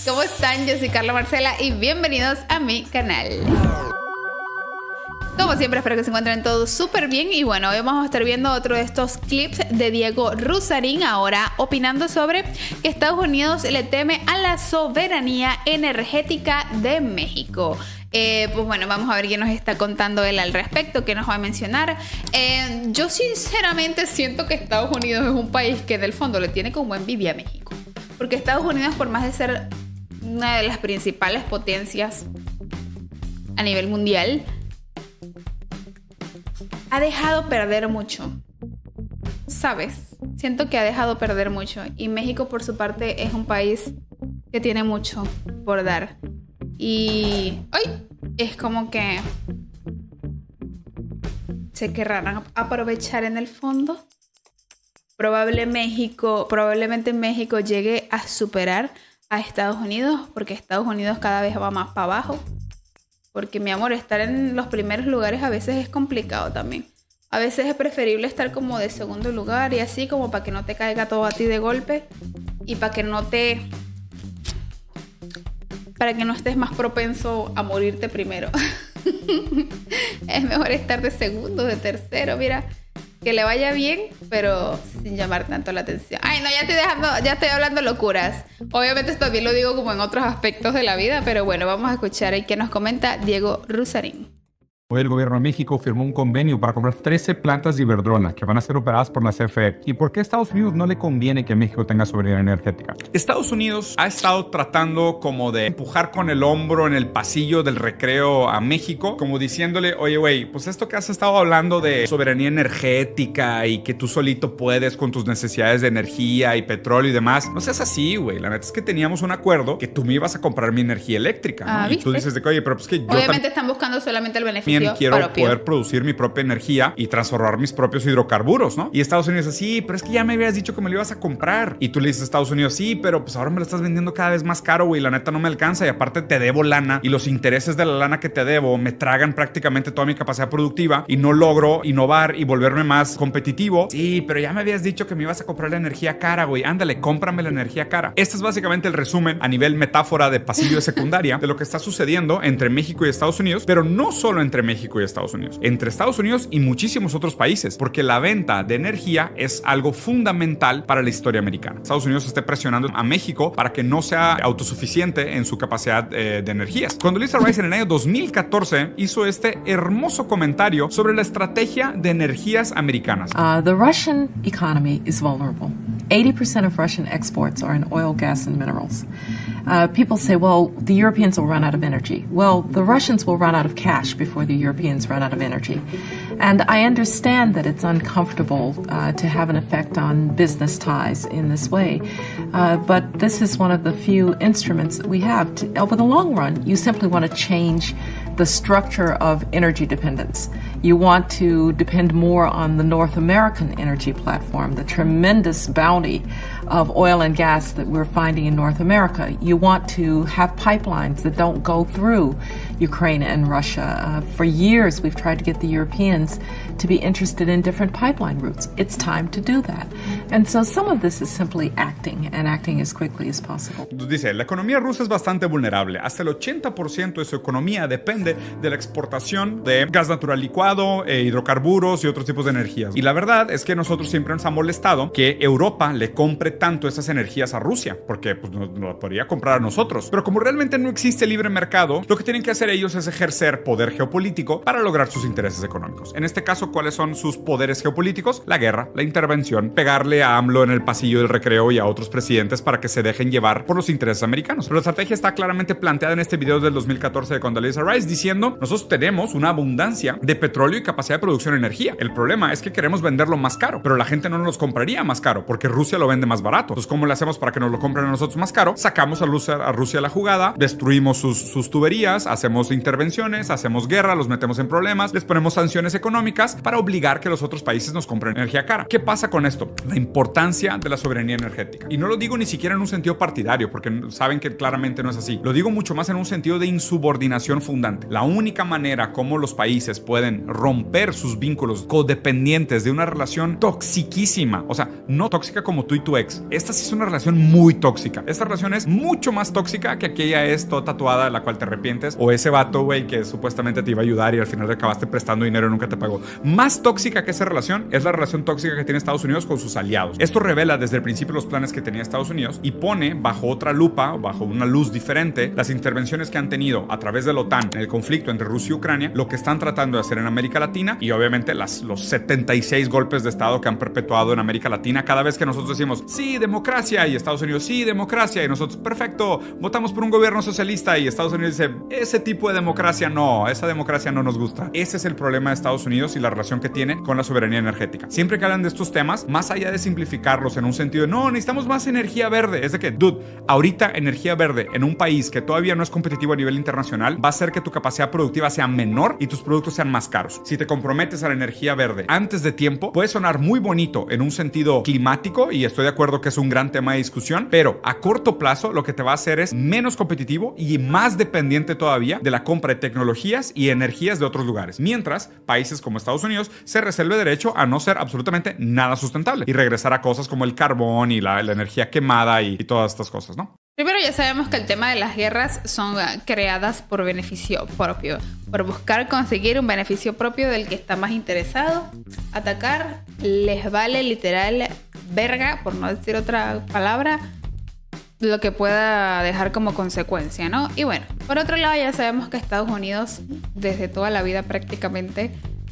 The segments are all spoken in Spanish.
¿Cómo están? Yo soy Carla Marcela y bienvenidos a mi canal. Como siempre, espero que se encuentren todos súper bien. Y bueno, hoy vamos a estar viendo otro de estos clips de Diego Rusarín, ahora opinando sobre que Estados Unidos le teme a la soberanía energética de México. Pues bueno, vamos a ver qué nos está contando él al respecto, qué nos va a mencionar. Yo sinceramente siento que Estados Unidos es un país que en el fondo le tiene como envidia a México. Porque Estados Unidos, por más de ser una de las principales potencias a nivel mundial, ha dejado perder mucho, ¿sabes? Siento que ha dejado perder mucho. Y México, por su parte, es un país que tiene mucho por dar. Y hoy es como que se querrán aprovechar en el fondo. Probablemente México llegue a superar a Estados Unidos, porque Estados Unidos cada vez va más para abajo. Porque, mi amor, estar en los primeros lugares a veces es complicado también. A veces es preferible estar como de segundo lugar y así, como para que no te caiga todo a ti de golpe. Y para que no estés más propenso a morirte primero. Es mejor estar de segundo, de tercero, mira. Que le vaya bien, pero sin llamar tanto la atención. Ay, no, ya estoy hablando locuras. Obviamente esto también lo digo como en otros aspectos de la vida, pero bueno, vamos a escuchar ahí qué nos comenta Diego Rusarín. Hoy el gobierno de México firmó un convenio para comprar 13 plantas de Iberdrola que van a ser operadas por la CFE. ¿Y por qué a Estados Unidos no le conviene que México tenga soberanía energética? Estados Unidos ha estado tratando como de empujar con el hombro en el pasillo del recreo a México, como diciéndole, oye, güey, pues esto que has estado hablando de soberanía energética y que tú solito puedes con tus necesidades de energía y petróleo y demás, no seas así, güey. La neta es que teníamos un acuerdo que tú me ibas a comprar mi energía eléctrica, ¿no? Y tú dices de que, oye, pero pues que yo obviamente están buscando solamente el beneficio. Quiero poder producir mi propia energía y transformar mis propios hidrocarburos, ¿no? Y Estados Unidos dice, sí, pero es que ya me habías dicho que me lo ibas a comprar. Y tú le dices a Estados Unidos, sí, pero pues ahora me lo estás vendiendo cada vez más caro, güey. La neta no me alcanza y aparte te debo lana y los intereses de la lana que te debo me tragan prácticamente toda mi capacidad productiva y no logro innovar y volverme más competitivo. Sí, pero ya me habías dicho que me ibas a comprar la energía cara, güey. Ándale, cómprame la energía cara. Este es básicamente el resumen a nivel metáfora de pasillo de secundaria de lo que está sucediendo entre México y Estados Unidos, pero no solo entre México y Estados Unidos, entre Estados Unidos y muchísimos otros países, porque la venta de energía es algo fundamental para la historia americana. Estados Unidos está presionando a México para que no sea autosuficiente en su capacidad de energías. Condoleezza Rice en el año 2014 hizo este hermoso comentario sobre la estrategia de energías americanas. The Russian economy is vulnerable. 80% of Russian exports are in oil, gas, and minerals. People say, well, the Europeans will run out of energy. Well, the Russians will run out of cash before the Europeans run out of energy. And I understand that it's uncomfortable to have an effect on business ties in this way. But this is one of the few instruments that we have. Over the long run, you simply want to change the structure of energy dependence. You want to depend more on the North American energy platform, the tremendous bounty of oil and gas that we're finding in North America. You want to have pipelines that don't go through Ukraine and Russia. For years, we've tried to get the Europeans to be interested in different pipeline routes. It's time to do that. And so some of this is simply acting, and acting as quickly as possible. Dice, la economía rusa es bastante vulnerable. Hasta el 80% de su economía depende de la exportación de gas natural licuado, hidrocarburos y otros tipos de energías. Y la verdad es que nosotros siempre nos ha molestado que Europa le compre tanto esas energías a Rusia, porque pues, nos lo podría comprar a nosotros. Pero como realmente no existe libre mercado, lo que tienen que hacer ellos es ejercer poder geopolítico para lograr sus intereses económicos. En este caso, ¿cuáles son sus poderes geopolíticos? La guerra, la intervención, pegarle a AMLO en el pasillo del recreo y a otros presidentes para que se dejen llevar por los intereses americanos. Pero la estrategia está claramente planteada en este video del 2014 de Condoleezza Rice, diciendo, nosotros tenemos una abundancia de petróleo y capacidad de producción de energía. El problema es que queremos venderlo más caro, pero la gente no nos los compraría más caro porque Rusia lo vende más barato. Entonces, ¿cómo le hacemos para que nos lo compren a nosotros más caro? Sacamos a Rusia la jugada, destruimos sus tuberías, hacemos intervenciones, hacemos guerra, los metemos en problemas, les ponemos sanciones económicas para obligar que los otros países nos compren energía cara. ¿Qué pasa con esto? La importancia de la soberanía energética. Y no lo digo ni siquiera en un sentido partidario, porque saben que claramente no es así. Lo digo mucho más en un sentido de insubordinación fundante. La única manera como los países pueden romper sus vínculos codependientes de una relación toxiquísima, o sea, no tóxica como tú y tu ex. Esta sí es una relación muy tóxica. Esta relación es mucho más tóxica que aquella es toda tatuada de la cual te arrepientes, o ese vato, güey, que supuestamente te iba a ayudar y al final le acabaste prestando dinero y nunca te pagó. Más tóxica que esa relación es la relación tóxica que tiene Estados Unidos con sus aliados. Esto revela desde el principio los planes que tenía Estados Unidos y pone bajo otra lupa, bajo una luz diferente, las intervenciones que han tenido a través de la OTAN en el conflicto entre Rusia y Ucrania, lo que están tratando de hacer en América Latina y obviamente los 76 golpes de Estado que han perpetuado en América Latina cada vez que nosotros decimos sí, democracia, y Estados Unidos sí, democracia, y nosotros perfecto, votamos por un gobierno socialista, y Estados Unidos dice ese tipo de democracia no, esa democracia no nos gusta. Ese es el problema de Estados Unidos y la relación que tiene con la soberanía energética. Siempre que hablan de estos temas, más allá de simplificarlos en un sentido de no, necesitamos más energía verde, es de que, dude, ahorita energía verde en un país que todavía no es competitivo a nivel internacional va a hacer que tu capacidad productiva sea menor y tus productos sean más caros. Si te comprometes a la energía verde antes de tiempo, puede sonar muy bonito en un sentido climático, y estoy de acuerdo que es un gran tema de discusión, pero a corto plazo lo que te va a hacer es menos competitivo y más dependiente todavía de la compra de tecnologías y energías de otros lugares, mientras países como Estados Unidos se reserve derecho a no ser absolutamente nada sustentable y regresar a cosas como el carbón y la energía quemada y todas estas cosas, ¿no? Primero, ya sabemos que el tema de las guerras son creadas por beneficio propio, por buscar conseguir un beneficio propio del que está más interesado. Atacar les vale literal verga, por no decir otra palabra, lo que pueda dejar como consecuencia, ¿no? Y bueno, por otro lado, ya sabemos que Estados Unidos, desde toda la vida prácticamente,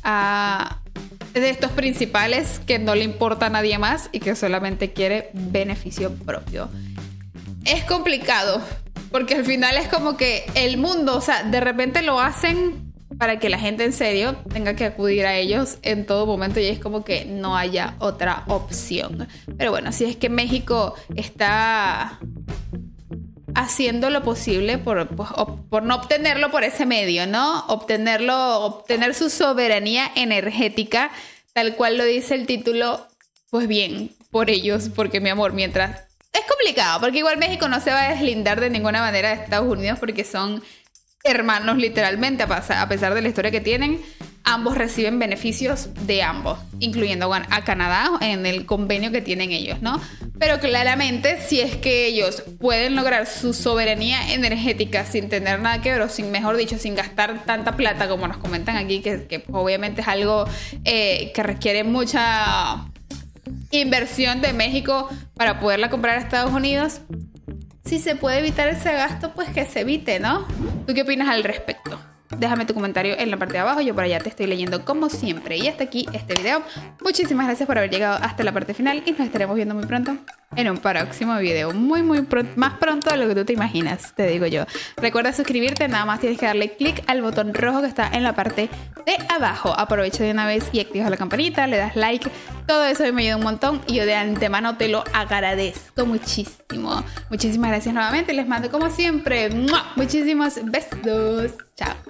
de estos principales que no le importa a nadie más y que solamente quiere beneficio propio. Es complicado, porque al final es como que el mundo, o sea, de repente lo hacen para que la gente en serio tenga que acudir a ellos en todo momento, y es como que no haya otra opción. Pero bueno, si es que México está haciendo lo posible por no obtenerlo por ese medio, ¿no? Obtener su soberanía energética, tal cual lo dice el título, pues bien, por ellos, porque mi amor, mientras... Es complicado, porque igual México no se va a deslindar de ninguna manera de Estados Unidos, porque son hermanos literalmente, a pesar de la historia que tienen. Ambos reciben beneficios de ambos, incluyendo a Canadá en el convenio que tienen ellos, ¿no? Pero claramente, si es que ellos pueden lograr su soberanía energética sin tener nada que ver, o sin, mejor dicho, sin gastar tanta plata como nos comentan aquí, que obviamente es algo que requiere mucha inversión de México para poderla comprar a Estados Unidos. Si se puede evitar ese gasto, pues que se evite, ¿no? ¿Tú qué opinas al respecto? Déjame tu comentario en la parte de abajo, yo por allá te estoy leyendo como siempre. Y hasta aquí este video. Muchísimas gracias por haber llegado hasta la parte final y nos estaremos viendo muy pronto en un próximo video. Muy pronto, más pronto de lo que tú te imaginas, te digo yo. Recuerda suscribirte, nada más tienes que darle clic al botón rojo que está en la parte de abajo. Aprovecha de una vez y activas la campanita, le das like. Todo eso me ayuda un montón y yo de antemano te lo agradezco muchísimo. Muchísimas gracias nuevamente, les mando como siempre muchísimos besos. Chao.